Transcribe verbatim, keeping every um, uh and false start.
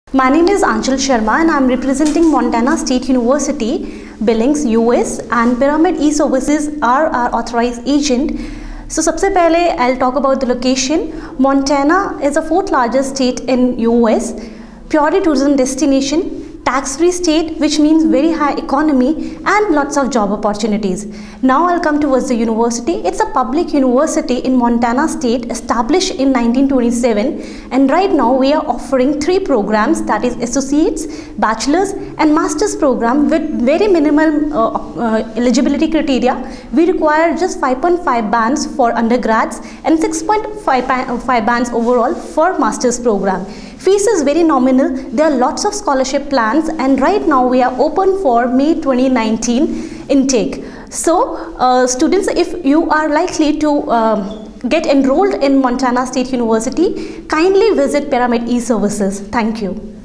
My name is Anchal Sharma and I am representing Montana State University Billings, U S, and Pyramid eServices are our authorized agent. So, सबसे पहले I'll talk about the location. Montana is the fourth largest state in U S, purely tourism destination, tax-free state, which means very high economy and lots of job opportunities. Now I'll come towards the university. It's a public university in Montana State, established in nineteen twenty-seven, and right now we are offering three programs, that is associates, bachelor's and master's program with very minimal uh, uh, eligibility criteria. We require just five point five bands for undergrads and six point five bands overall for master's program. Fees is very nominal. There are lots of scholarship plans, and right now we are open for May twenty nineteen intake. So uh, students, if you are likely to uh, get enrolled in Montana State University, kindly visit Pyramid eServices. Thank you.